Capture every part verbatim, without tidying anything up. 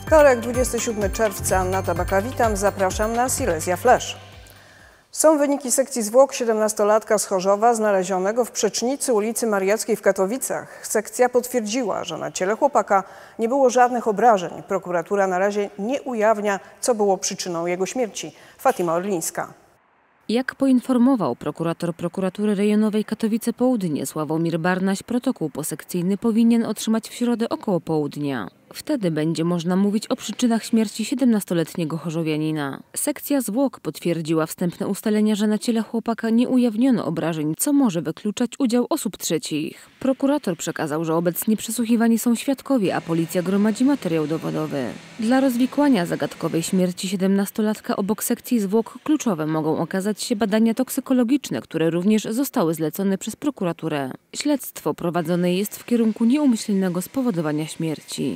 Wtorek, dwudziestego siódmego czerwca, Anna Tabaka, witam, zapraszam na Silesia Flash. Są wyniki sekcji zwłok siedemnastolatka z Chorzowa znalezionego w przecznicy ulicy Mariackiej w Katowicach. Sekcja potwierdziła, że na ciele chłopaka nie było żadnych obrażeń. Prokuratura na razie nie ujawnia, co było przyczyną jego śmierci. Fatima Orlińska. Jak poinformował prokurator Prokuratury Rejonowej Katowice Południe Sławomir Barnaś, protokół posekcyjny powinien otrzymać w środę około południa. Wtedy będzie można mówić o przyczynach śmierci siedemnastoletniego chorzowianina. Sekcja zwłok potwierdziła wstępne ustalenia, że na ciele chłopaka nie ujawniono obrażeń, co może wykluczać udział osób trzecich. Prokurator przekazał, że obecnie przesłuchiwani są świadkowie, a policja gromadzi materiał dowodowy. Dla rozwikłania zagadkowej śmierci siedemnastolatka obok sekcji zwłok kluczowe mogą okazać się badania toksykologiczne, które również zostały zlecone przez prokuraturę. Śledztwo prowadzone jest w kierunku nieumyślnego spowodowania śmierci.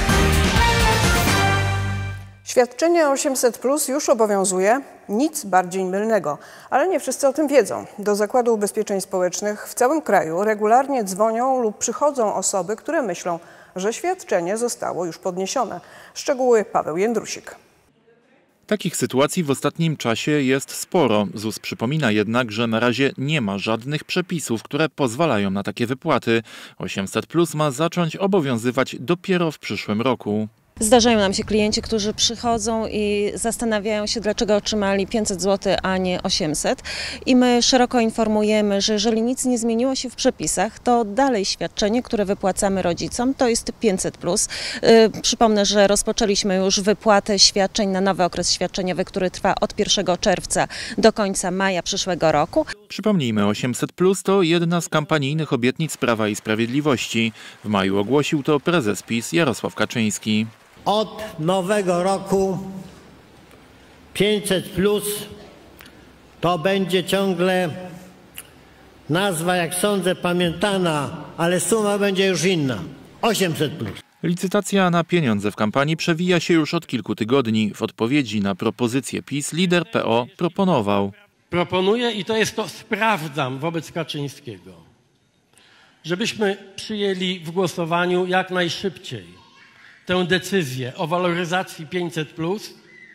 Świadczenie osiemset plus już obowiązuje, nic bardziej mylnego, ale nie wszyscy o tym wiedzą. Do Zakładu Ubezpieczeń Społecznych w całym kraju regularnie dzwonią lub przychodzą osoby, które myślą, że świadczenie zostało już podniesione. Szczegóły Paweł Jędrusik. Takich sytuacji w ostatnim czasie jest sporo. ZUS przypomina jednak, że na razie nie ma żadnych przepisów, które pozwalają na takie wypłaty. osiemset plus ma zacząć obowiązywać dopiero w przyszłym roku. Zdarzają nam się klienci, którzy przychodzą i zastanawiają się, dlaczego otrzymali pięćset złotych, a nie osiemset. I my szeroko informujemy, że jeżeli nic nie zmieniło się w przepisach, to dalej świadczenie, które wypłacamy rodzicom, to jest pięćset plus. Yy, przypomnę, że rozpoczęliśmy już wypłatę świadczeń na nowy okres świadczeniowy, który trwa od pierwszego czerwca do końca maja przyszłego roku. Przypomnijmy, osiemset plus to jedna z kampanijnych obietnic Prawa i Sprawiedliwości. W maju ogłosił to prezes PiS Jarosław Kaczyński. Od nowego roku pięćset plus to będzie ciągle nazwa, jak sądzę, pamiętana, ale suma będzie już inna. osiemset plus. Licytacja na pieniądze w kampanii przewija się już od kilku tygodni. W odpowiedzi na propozycję PiS lider P O proponował. Proponuję, i to jest to sprawdzam wobec Kaczyńskiego, żebyśmy przyjęli w głosowaniu jak najszybciej tę decyzję o waloryzacji pięćset plus.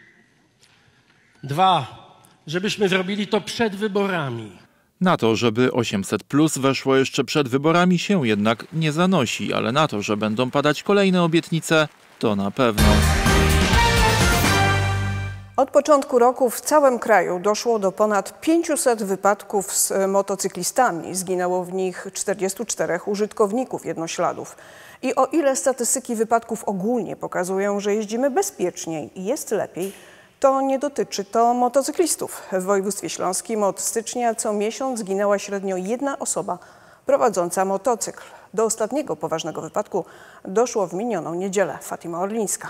Dwa, żebyśmy zrobili to przed wyborami. Na to, żeby osiemset plus weszło jeszcze przed wyborami, się jednak nie zanosi, ale na to, że będą padać kolejne obietnice, to na pewno. Od początku roku w całym kraju doszło do ponad pięciuset wypadków z motocyklistami. Zginęło w nich czterdziestu czterech użytkowników jednośladów. I o ile statystyki wypadków ogólnie pokazują, że jeździmy bezpieczniej i jest lepiej, to nie dotyczy to motocyklistów. W województwie śląskim od stycznia co miesiąc zginęła średnio jedna osoba prowadząca motocykl. Do ostatniego poważnego wypadku doszło w minioną niedzielę. Fatima Orlińska.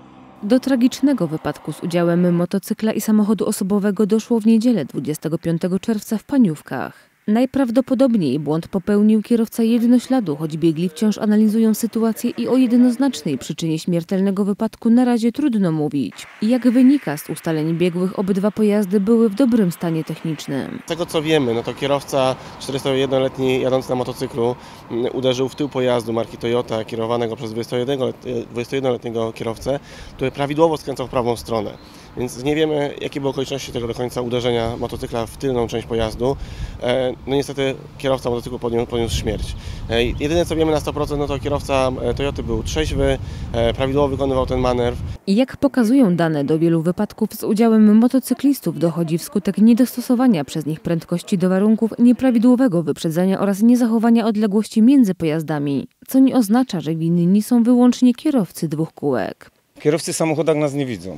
Do tragicznego wypadku z udziałem motocykla i samochodu osobowego doszło w niedzielę dwudziestego piątego czerwca w Paniówkach. Najprawdopodobniej błąd popełnił kierowca jednośladu, choć biegli wciąż analizują sytuację i o jednoznacznej przyczynie śmiertelnego wypadku na razie trudno mówić. Jak wynika z ustaleń biegłych, obydwa pojazdy były w dobrym stanie technicznym. Z tego co wiemy, no to kierowca czterdziestojednoletni jadący na motocyklu uderzył w tył pojazdu marki Toyota kierowanego przez dwudziestojednoletniego kierowcę, który prawidłowo skręcał w prawą stronę. Więc nie wiemy, jakie były okoliczności tego do końca uderzenia motocykla w tylną część pojazdu. No niestety kierowca motocyklu poniósł, poniósł śmierć. Jedyne co wiemy na sto procent, no to kierowca Toyoty był trzeźwy, prawidłowo wykonywał ten manewr. Jak pokazują dane, do wielu wypadków z udziałem motocyklistów dochodzi wskutek niedostosowania przez nich prędkości do warunków, nieprawidłowego wyprzedzania oraz niezachowania odległości między pojazdami, co nie oznacza, że winni są wyłącznie kierowcy dwóch kółek. Kierowcy w samochodach nas nie widzą.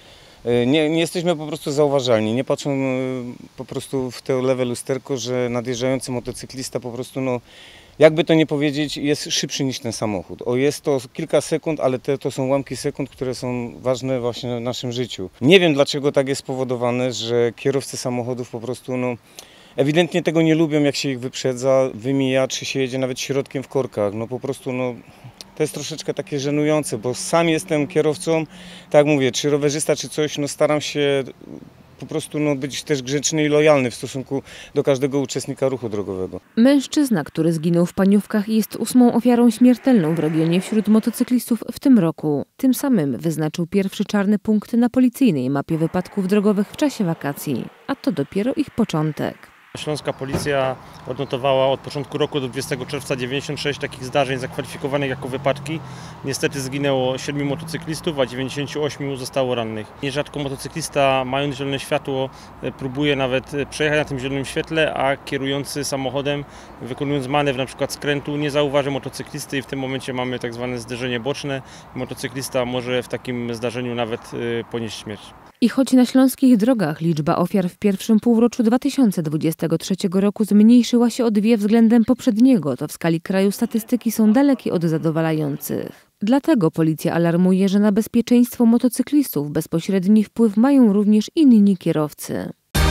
Nie, nie jesteśmy po prostu zauważalni, nie patrzą po prostu w to lewe lusterko, że nadjeżdżający motocyklista po prostu, no, jakby to nie powiedzieć, jest szybszy niż ten samochód. O, jest to kilka sekund, ale te, to są ułamki sekund, które są ważne właśnie w naszym życiu. Nie wiem, dlaczego tak jest spowodowane, że kierowcy samochodów po prostu, no, ewidentnie tego nie lubią, jak się ich wyprzedza, wymija, czy się jedzie nawet środkiem w korkach. No po prostu, no, to jest troszeczkę takie żenujące, bo sam jestem kierowcą, tak jak mówię, czy rowerzysta, czy coś, no staram się po prostu no, być też grzeczny i lojalny w stosunku do każdego uczestnika ruchu drogowego. Mężczyzna, który zginął w Paniówkach, jest ósmą ofiarą śmiertelną w regionie wśród motocyklistów w tym roku. Tym samym wyznaczył pierwszy czarny punkt na policyjnej mapie wypadków drogowych w czasie wakacji, a to dopiero ich początek. Śląska policja odnotowała od początku roku do dwudziestego czerwca dziewięćdziesiąt sześć takich zdarzeń zakwalifikowanych jako wypadki. Niestety zginęło siedmiu motocyklistów, a dziewięćdziesięciu ośmiu zostało rannych. Nierzadko motocyklista, mając zielone światło, próbuje nawet przejechać na tym zielonym świetle, a kierujący samochodem, wykonując manewr na przykład skrętu, nie zauważy motocyklisty i w tym momencie mamy tak zwane zderzenie boczne. Motocyklista może w takim zdarzeniu nawet ponieść śmierć. I choć na śląskich drogach liczba ofiar w pierwszym półroczu dwa tysiące dwudziestego trzeciego roku zmniejszyła się o dwie względem poprzedniego, to w skali kraju statystyki są dalekie od zadowalających. Dlatego policja alarmuje, że na bezpieczeństwo motocyklistów bezpośredni wpływ mają również inni kierowcy.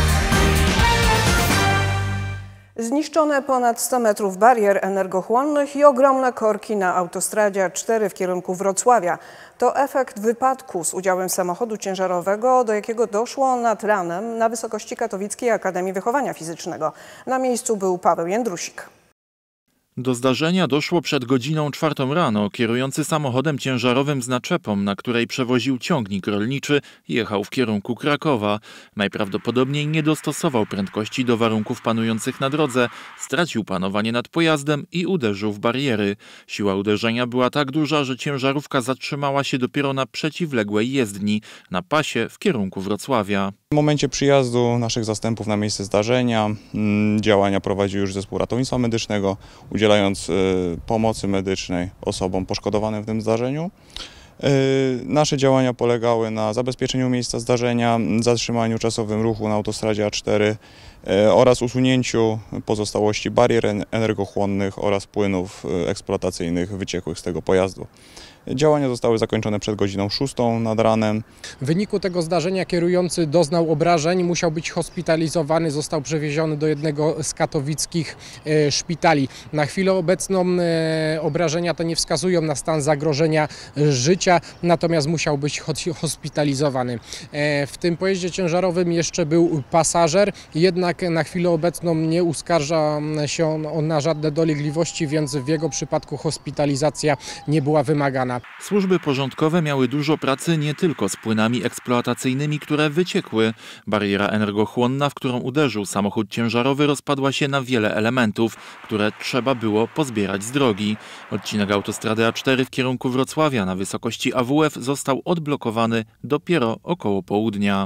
Zniszczone ponad sto metrów barier energochłonnych i ogromne korki na autostradzie A cztery w kierunku Wrocławia. To efekt wypadku z udziałem samochodu ciężarowego, do jakiego doszło nad ranem na wysokości Katowickiej Akademii Wychowania Fizycznego. Na miejscu był Paweł Jędrusik. Do zdarzenia doszło przed godziną czwartą rano. Kierujący samochodem ciężarowym z naczepą, na której przewoził ciągnik rolniczy, jechał w kierunku Krakowa. Najprawdopodobniej nie dostosował prędkości do warunków panujących na drodze, stracił panowanie nad pojazdem i uderzył w bariery. Siła uderzenia była tak duża, że ciężarówka zatrzymała się dopiero na przeciwległej jezdni, na pasie w kierunku Wrocławia. W momencie przyjazdu naszych zastępów na miejsce zdarzenia działania prowadził już zespół ratownictwa medycznego, udzielając pomocy medycznej osobom poszkodowanym w tym zdarzeniu. Nasze działania polegały na zabezpieczeniu miejsca zdarzenia, zatrzymaniu czasowym ruchu na autostradzie A cztery oraz usunięciu pozostałości barier energochłonnych oraz płynów eksploatacyjnych wyciekłych z tego pojazdu. Działania zostały zakończone przed godziną szóstą nad ranem. W wyniku tego zdarzenia kierujący doznał obrażeń, musiał być hospitalizowany, został przewieziony do jednego z katowickich e, szpitali. Na chwilę obecną e, obrażenia te nie wskazują na stan zagrożenia życia, natomiast musiał być hospitalizowany. E, w tym pojeździe ciężarowym jeszcze był pasażer, jednak na chwilę obecną nie uskarża się on na żadne dolegliwości, więc w jego przypadku hospitalizacja nie była wymagana. Służby porządkowe miały dużo pracy nie tylko z płynami eksploatacyjnymi, które wyciekły. Bariera energochłonna, w którą uderzył samochód ciężarowy, rozpadła się na wiele elementów, które trzeba było pozbierać z drogi. Odcinek autostrady A cztery w kierunku Wrocławia na wysokości A W F został odblokowany dopiero około południa.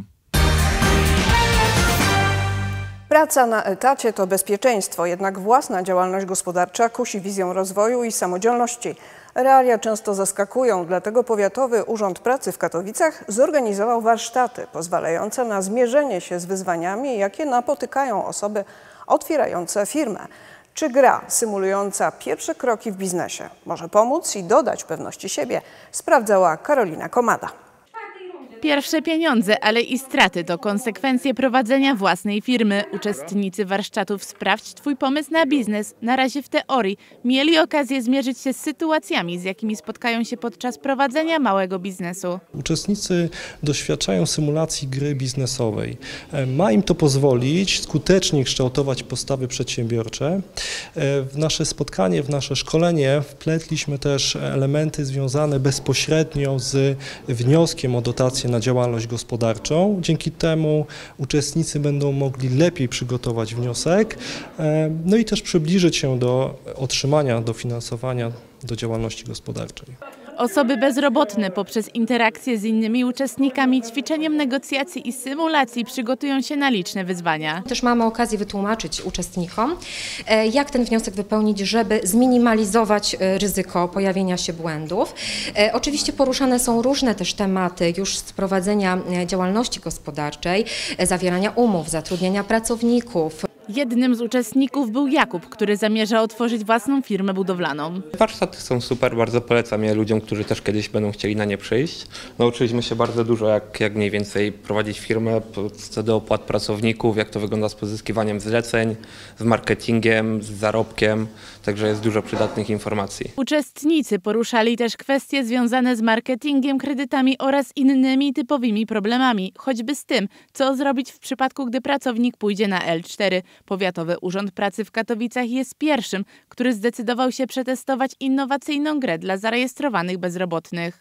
Praca na etacie to bezpieczeństwo, jednak własna działalność gospodarcza kusi wizją rozwoju i samodzielności. Realia często zaskakują, dlatego Powiatowy Urząd Pracy w Katowicach zorganizował warsztaty pozwalające na zmierzenie się z wyzwaniami, jakie napotykają osoby otwierające firmę. Czy gra symulująca pierwsze kroki w biznesie może pomóc i dodać pewności siebie, sprawdzała Karolina Komada. Pierwsze pieniądze, ale i straty to konsekwencje prowadzenia własnej firmy. Uczestnicy warsztatów Sprawdź Twój pomysł na biznes na razie w teorii mieli okazję zmierzyć się z sytuacjami, z jakimi spotkają się podczas prowadzenia małego biznesu. Uczestnicy doświadczają symulacji gry biznesowej. Ma im to pozwolić skutecznie kształtować postawy przedsiębiorcze. W nasze spotkanie, w nasze szkolenie wpletliśmy też elementy związane bezpośrednio z wnioskiem o dotację na działalność gospodarczą. Dzięki temu uczestnicy będą mogli lepiej przygotować wniosek, no i też przybliżyć się do otrzymania dofinansowania do działalności gospodarczej. Osoby bezrobotne poprzez interakcje z innymi uczestnikami, ćwiczeniem negocjacji i symulacji przygotują się na liczne wyzwania. Też mamy okazję wytłumaczyć uczestnikom, jak ten wniosek wypełnić, żeby zminimalizować ryzyko pojawienia się błędów. Oczywiście poruszane są różne też tematy już z prowadzenia działalności gospodarczej, zawierania umów, zatrudniania pracowników. Jednym z uczestników był Jakub, który zamierza otworzyć własną firmę budowlaną. Warsztaty są super, bardzo polecam je ludziom, którzy też kiedyś będą chcieli na nie przyjść. Nauczyliśmy się bardzo dużo, jak, jak mniej więcej prowadzić firmę, co do opłat pracowników, jak to wygląda z pozyskiwaniem zleceń, z marketingiem, z zarobkiem, także jest dużo przydatnych informacji. Uczestnicy poruszali też kwestie związane z marketingiem, kredytami oraz innymi typowymi problemami, choćby z tym, co zrobić w przypadku, gdy pracownik pójdzie na L cztery. Powiatowy Urząd Pracy w Katowicach jest pierwszym, który zdecydował się przetestować innowacyjną grę dla zarejestrowanych bezrobotnych.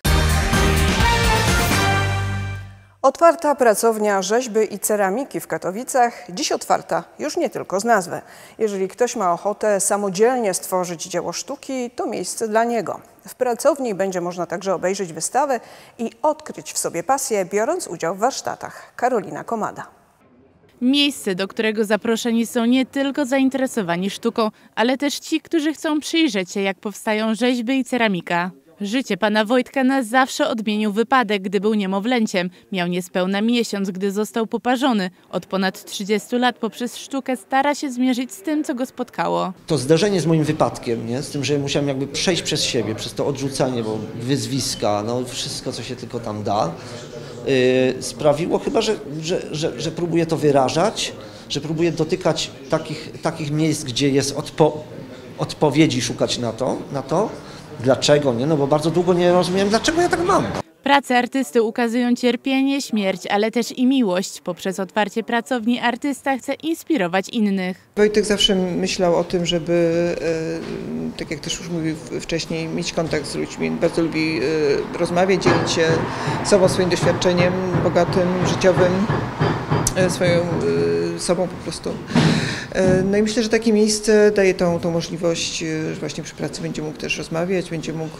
Otwarta pracownia rzeźby i ceramiki w Katowicach, dziś otwarta już nie tylko z nazwy. Jeżeli ktoś ma ochotę samodzielnie stworzyć dzieło sztuki, to miejsce dla niego. W pracowni będzie można także obejrzeć wystawę i odkryć w sobie pasję, biorąc udział w warsztatach. Karolina Komada. Miejsce, do którego zaproszeni są nie tylko zainteresowani sztuką, ale też ci, którzy chcą przyjrzeć się, jak powstają rzeźby i ceramika. Życie pana Wojtka na zawsze odmienił wypadek, gdy był niemowlęciem. Miał niespełna miesiąc, gdy został poparzony. Od ponad trzydziestu lat poprzez sztukę stara się zmierzyć z tym, co go spotkało. To zderzenie z moim wypadkiem, nie? Z tym, że musiałem jakby przejść przez siebie, przez to odrzucenie, bo wyzwiska, no wszystko, co się tylko tam da, yy, sprawiło chyba, że, że, że, że próbuję to wyrażać, że próbuję dotykać takich, takich miejsc, gdzie jest odpo odpowiedzi szukać na to, na to. Dlaczego nie? No bo bardzo długo nie rozumiałem, dlaczego ja tak mam. Prace artysty ukazują cierpienie, śmierć, ale też i miłość. Poprzez otwarcie pracowni artysta chce inspirować innych. Wojtek zawsze myślał o tym, żeby, tak jak też już mówił wcześniej, mieć kontakt z ludźmi. Bardzo lubi rozmawiać, dzielić się sobą, swoim doświadczeniem bogatym, życiowym, swoją sobą po prostu. No i myślę, że takie miejsce daje tą, tą możliwość, że właśnie przy pracy będzie mógł też rozmawiać, będzie mógł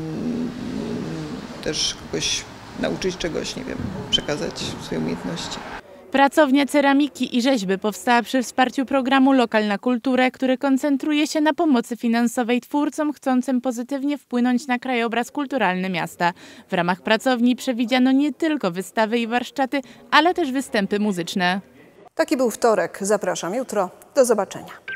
też kogoś nauczyć czegoś, nie wiem, przekazać swoje umiejętności. Pracownia ceramiki i rzeźby powstała przy wsparciu programu Lokal na Kulturę, który koncentruje się na pomocy finansowej twórcom chcącym pozytywnie wpłynąć na krajobraz kulturalny miasta. W ramach pracowni przewidziano nie tylko wystawy i warsztaty, ale też występy muzyczne. Taki był wtorek. Zapraszam jutro. Do zobaczenia.